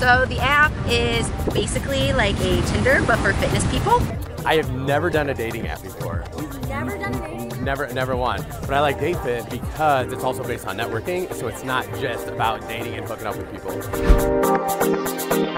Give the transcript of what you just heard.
So the app is basically like a Tinder, but for fitness people. I have never done a dating app before. You've never done a dating app? Never one. But I like Datefit because it's also based on networking, so it's not just about dating and hooking up with people.